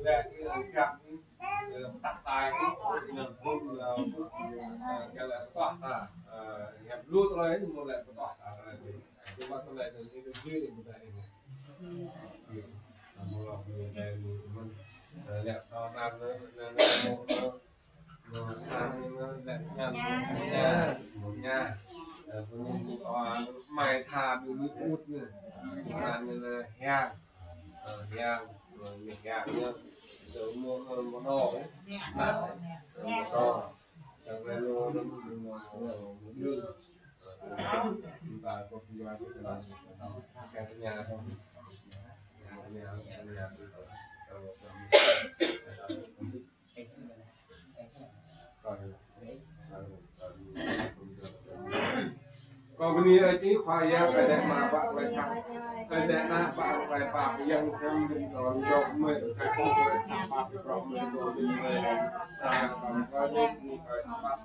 ra cái gặp tắt tài cái không cái là tọt hẹp lút rồi một lại tọt nhưng mà cái này thì nó dư được một này một lọc người này mình đẹp to nam nó đẹp nha một nha mày thà bị út nữa là heo heo mình heo nhá rồi mua món đồ ấy món đồ chẳng lẽ nó đưa và có gì mà cái nhà không nhà còn cái này cái khoai ra cái này mà bạn lại tặng cái này là bạn lại bảo yang không được rồi dọc mình cái không phải bạn được rồi mình rồi đi về xa còn có những cái bạn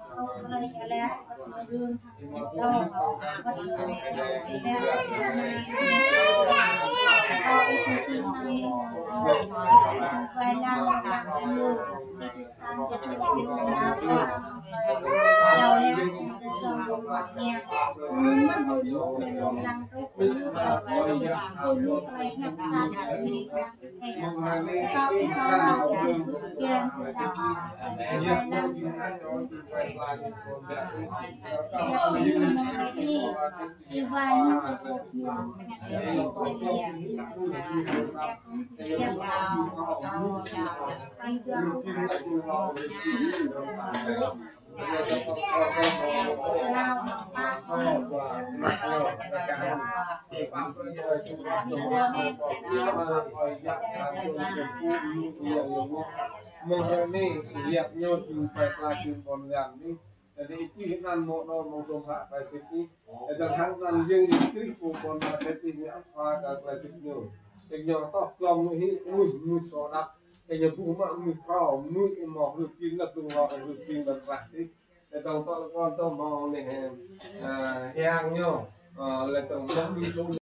ini lihat nyot sampai lagi konjam ini jadi itu kan mau dong hak baik itu dan hang riêng di kiri pun ada ini apa kalau itu nyot toh kalau ini so nak yang pun mak kau mau rutin lah tu rutin berarti tao con tao mau này hàng nhot là tao